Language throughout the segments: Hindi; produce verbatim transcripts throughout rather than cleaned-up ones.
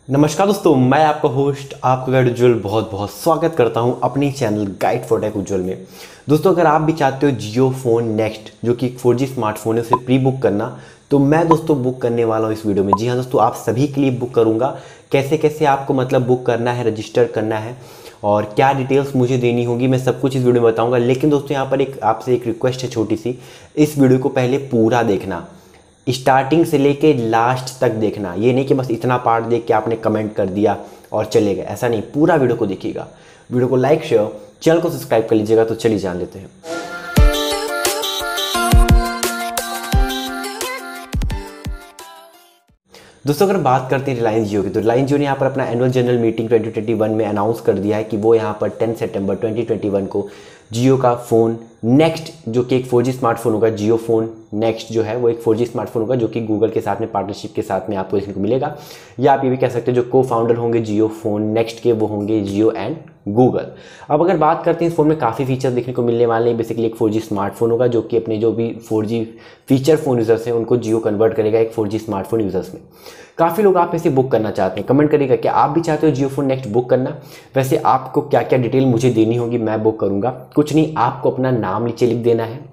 नमस्कार दोस्तों, मैं आपका होस्ट आपका गाइड उज्जवल बहुत बहुत स्वागत करता हूं अपनी channel guide for tech Ujjwal में। दोस्तों, अगर आप भी चाहते हो जियो फोन नेक्स्ट जो कि फोर जी स्मार्टफोन है उसे प्री बुक करना, तो मैं दोस्तों बुक करने वाला हूं इस वीडियो में। जी हाँ दोस्तों, आप सभी के लिए बुक करूंगा। कैसे कैसे आपको मतलब बुक करना है, रजिस्टर करना है और क्या डिटेल्स मुझे देनी होगी, मैं सब कुछ इस वीडियो में बताऊँगा। लेकिन दोस्तों यहाँ पर एक आपसे एक रिक्वेस्ट है छोटी सी, इस वीडियो को पहले पूरा देखना, स्टार्टिंग से लेके लास्ट तक देखना। ये नहीं कि बस इतना पार्ट देख के आपने कमेंट कर दिया और चले गए, ऐसा नहीं, पूरा वीडियो को देखिएगा। वीडियो को लाइक शेयर, चैनल को सब्सक्राइब कर लीजिएगा। तो चलिए जान लेते हैं। दोस्तों, अगर बात करते हैं रिलायंस जियो की, तो रिलायंस जियो ने यहाँ पर अपना annual general meeting twenty twenty one में अनाउंस कर दिया है कि वो यहाँ पर टेन सितंबर ट्वेंटी ट्वेंटी वन को जियो का फ़ोन नेक्स्ट जो कि एक फोर जी स्मार्टफोन होगा, जियो फोन नेक्स्ट जो है वो एक फोर जी स्मार्टफोन होगा जो कि गूगल के साथ में पार्टनरशिप के साथ में आपको देखने को मिलेगा। या आप ये भी कह सकते हैं जो को फाउंडर होंगे जियो फोन नेक्स्ट के वो होंगे जियो एंड गूगल। अब अगर बात करते हैं इस फोन में काफ़ी फीचर देखने को मिलने वाले हैं। बेसिकली एक फोर जी स्मार्टफोन होगा जो कि अपने जो भी four G feature phone users हैं उनको जियो कन्वर्ट करेगा एक फोर जी स्मार्टफोन यूज़र्स में। काफ़ी लोग आप इसे बुक करना चाहते हैं, कमेंट करिएगा कि आप भी चाहते हो जियो फोन नेक्स्ट बुक करना। वैसे आपको क्या क्या डिटेल मुझे देनी होगी, मैं बुक करूँगा। कुछ नहीं, आपको अपना नाम नीचे लिख देना है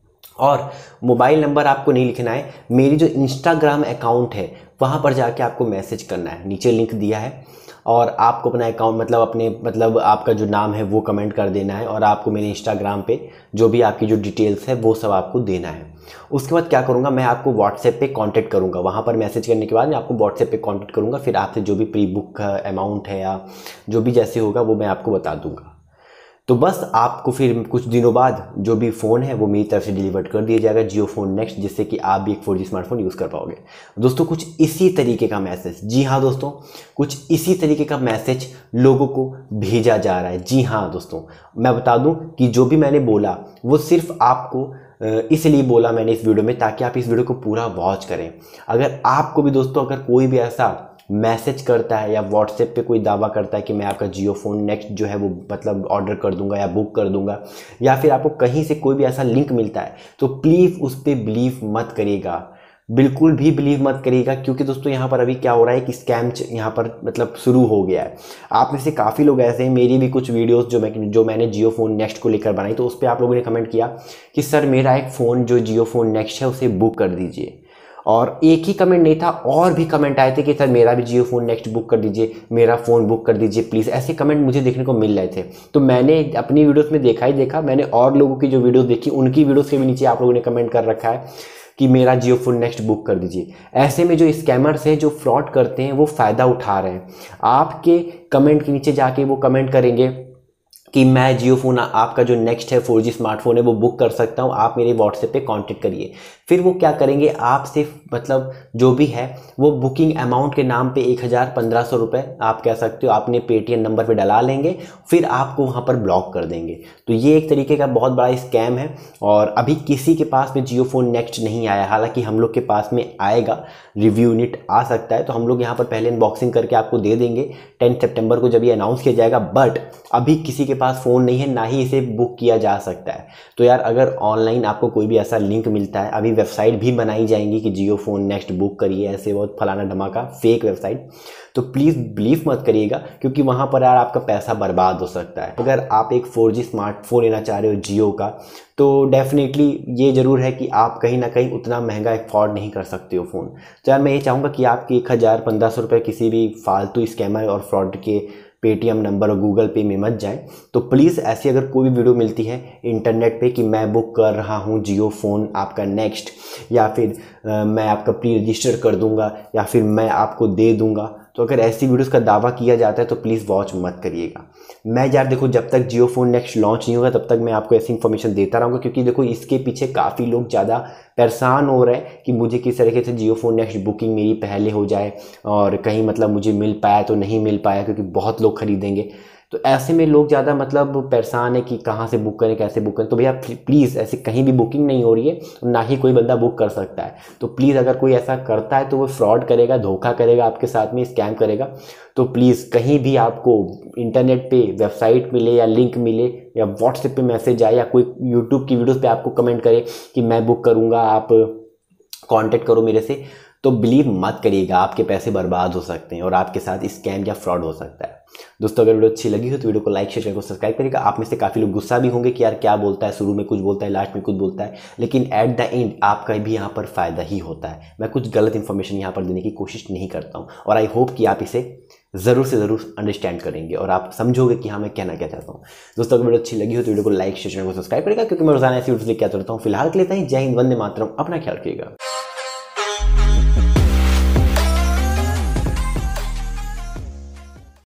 और मोबाइल नंबर आपको नहीं लिखना है। मेरी जो इंस्टाग्राम अकाउंट है वहाँ पर जाके आपको मैसेज करना है, नीचे लिंक दिया है, और आपको अपना अकाउंट मतलब अपने मतलब आपका जो नाम है वो कमेंट कर देना है और आपको मेरे इंस्टाग्राम पे जो भी आपकी जो डिटेल्स है वो सब आपको देना है। उसके बाद क्या करूँगा, मैं आपको व्हाट्सएप पे कांटेक्ट करूँगा। वहाँ पर मैसेज करने के बाद मैं आपको व्हाट्सएप पे कांटेक्ट करूँगा, फिर आपसे जो भी प्री बुक का अमाउंट है या जो भी जैसे होगा वो मैं आपको बता दूँगा। तो बस आपको फिर कुछ दिनों बाद जो भी फ़ोन है वो मेरी तरफ से डिलीवर कर दिया जाएगा, जियो फोन नेक्स्ट, जिससे कि आप भी एक फोर जी स्मार्टफोन यूज़ कर पाओगे। दोस्तों, कुछ इसी तरीके का मैसेज, जी हाँ दोस्तों, कुछ इसी तरीके का मैसेज लोगों को भेजा जा रहा है। जी हाँ दोस्तों, मैं बता दूं कि जो भी मैंने बोला वो सिर्फ आपको इसलिए बोला मैंने इस वीडियो में ताकि आप इस वीडियो को पूरा वॉच करें। अगर आपको भी दोस्तों अगर कोई भी ऐसा मैसेज करता है या व्हाट्सएप पे कोई दावा करता है कि मैं आपका जियो फोन नेक्स्ट जो है वो मतलब ऑर्डर कर दूंगा या बुक कर दूंगा, या फिर आपको कहीं से कोई भी ऐसा लिंक मिलता है, तो प्लीज़ उस पर बिलीव मत करिएगा, बिल्कुल भी बिलीव मत करिएगा। क्योंकि दोस्तों यहाँ पर अभी क्या हो रहा है कि स्कैम यहाँ पर मतलब शुरू हो गया है। आप में से काफ़ी लोग ऐसे हैं, मेरी भी कुछ वीडियोस जो मैं जो मैंने जियो फोन नेक्स्ट को लेकर बनाई, तो उस पर आप लोगों ने कमेंट किया कि सर मेरा एक फ़ोन जो जियो फोन नेक्स्ट है उसे बुक कर दीजिए। और एक ही कमेंट नहीं था, और भी कमेंट आए थे कि सर मेरा भी जियो फोन नेक्स्ट बुक कर दीजिए, मेरा फ़ोन बुक कर दीजिए प्लीज़। ऐसे कमेंट मुझे देखने को मिल रहे थे। तो मैंने अपनी वीडियोस में देखा ही देखा, मैंने और लोगों की जो वीडियोस देखी उनकी वीडियोस के भी नीचे आप लोगों ने कमेंट कर रखा है कि मेरा जियो फोन नेक्स्ट बुक कर दीजिए। ऐसे में जो स्कैमर्स हैं, जो फ्रॉड करते हैं, वो फ़ायदा उठा रहे हैं। आपके कमेंट के नीचे जाके वो कमेंट करेंगे कि मैं जियो फोन आपका जो नेक्स्ट है फोर जी स्मार्टफोन है वो बुक कर सकता हूँ, आप मेरे व्हाट्सएप पे कांटेक्ट करिए। फिर वो क्या करेंगे, आपसे मतलब जो भी है वो बुकिंग अमाउंट के नाम पे एक हज़ार पंद्रह सौ रुपये आप कह सकते हो आपने पेटीएम नंबर पे डला लेंगे, फिर आपको वहाँ पर ब्लॉक कर देंगे। तो ये एक तरीके का बहुत बड़ा स्कैम है और अभी किसी के पास में जियो फोन नेक्स्ट नहीं आया। हालांकि हम लोग के पास में आएगा, रिव्यू यूनिट आ सकता है, तो हम लोग यहाँ पर पहले अनबॉक्सिंग करके आपको दे देंगे टेन सितंबर को जब ये अनाउंस किया जाएगा। बट अभी किसी के पास फ़ोन नहीं है, ना ही इसे बुक किया जा सकता है। तो यार अगर ऑनलाइन आपको कोई भी ऐसा लिंक मिलता है, अभी वेबसाइट भी बनाई जाएंगी कि जियो फोन नेक्स्ट बुक करिए, ऐसे बहुत फलाना धमाका फेक वेबसाइट, तो प्लीज़ बिलीव मत करिएगा, क्योंकि वहाँ पर यार आपका पैसा बर्बाद हो सकता है। अगर आप एक फोर जी स्मार्टफोन लेना चाह रहे हो जियो का, तो डेफिनेटली ये ज़रूर है कि आप कहीं ना कहीं उतना महंगा अफोर्ड नहीं कर सकते हो फ़ोन। तो यार मैं ये चाहूँगा कि आपकी एक हज़ार पंद्रह सौ रुपये किसी भी फालतू स्कैमर और फ्रॉड के पेटीएम नंबर और गूगल पे में मत जाए। तो प्लीज़ ऐसी अगर कोई भी वीडियो मिलती है इंटरनेट पे कि मैं बुक कर रहा हूँ जियो फ़ोन आपका नेक्स्ट, या फिर आ, मैं आपका प्री रजिस्टर कर दूंगा, या फिर मैं आपको दे दूंगा, तो अगर ऐसी वीडियोस का दावा किया जाता है तो प्लीज़ वॉच मत करिएगा। मैं यार देखो जब तक जियो फोन नेक्स्ट लॉन्च नहीं होगा तब तक मैं आपको ऐसी इन्फॉर्मेशन देता रहूँगा, क्योंकि देखो इसके पीछे काफ़ी लोग ज़्यादा परेशान हो रहे हैं कि मुझे किस तरीके से जियो फोन नेक्स्ट बुकिंग मेरी पहले हो जाए और कहीं मतलब मुझे मिल पाया तो नहीं मिल पाया, क्योंकि बहुत लोग खरीदेंगे। तो ऐसे में लोग ज़्यादा मतलब परेशान है कि कहाँ से बुक करें, कैसे बुक करें। तो भैया प्लीज़ ऐसे कहीं भी बुकिंग नहीं हो रही है, ना ही कोई बंदा बुक कर सकता है। तो प्लीज़ अगर कोई ऐसा करता है तो वो फ्रॉड करेगा, धोखा करेगा आपके साथ में, स्कैम करेगा। तो प्लीज़ कहीं भी आपको इंटरनेट पे वेबसाइट मिले या लिंक मिले या व्हाट्सएप पे मैसेज आए या कोई यूट्यूब की वीडियोज़ पे आपको कमेंट करे कि मैं बुक करूँगा, आप कांटेक्ट करो मेरे से, तो बिलीव मत करिएगा, आपके पैसे बर्बाद हो सकते हैं और आपके साथ स्कैम या फ्रॉड हो सकता है। दोस्तों अगर वीडियो अच्छी लगी हो तो वीडियो को लाइक शेयर चैनल को सब्सक्राइब करिएगा। आप में से काफ़ी लोग गुस्सा भी होंगे कि यार क्या बोलता है, शुरू में कुछ बोलता है, लास्ट में कुछ बोलता है, लेकिन एट द एंड आपका भी यहाँ पर फ़ायदा ही होता है। मैं कुछ गलत इन्फॉर्मेशन यहाँ पर देने की कोशिश नहीं करता हूँ और आई होप कि आप इसे ज़रूर से ज़रूर अंडरस्टैंड करेंगे और आप समझोगे कि हाँ मैं कहना क्या चाहता हूँ। दोस्तों अगर वीडियो अच्छी लगी हो तो वीडियो को लाइक शेयर चैनल को सब्सक्राइब करेगा, क्योंकि मैं रोजाना ऐसी वीडियोस लेके आता रहता हूँ। फिलहाल के लिए जय हिंद, वंदे मातरम, अपना ख्याल रखिएगा।